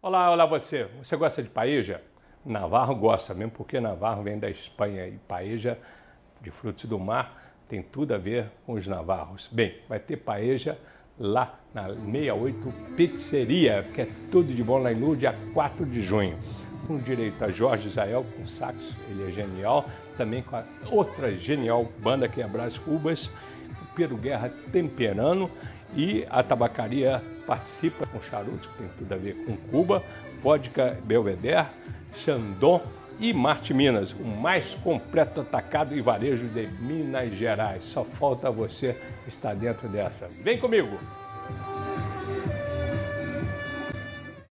Olá, olá você. Você gosta de paella? Navarro gosta, mesmo porque Navarro vem da Espanha e paella de frutos do mar tem tudo a ver com os navarros. Bem, vai ter paella lá na 68 Pizzeria, que é tudo de bom lá em Lourdes, dia 4 de junho. Com direito a Jorge Israel com sax, ele é genial, também com a outra genial banda que é a Brás Cubas, o Pedro Guerra temperando, e a tabacaria participa com charutos, que tem tudo a ver com Cuba, vodka Belvedere, Chandon e Marte Minas, o mais completo atacado e varejo de Minas Gerais. Só falta você estar dentro dessa. Vem comigo!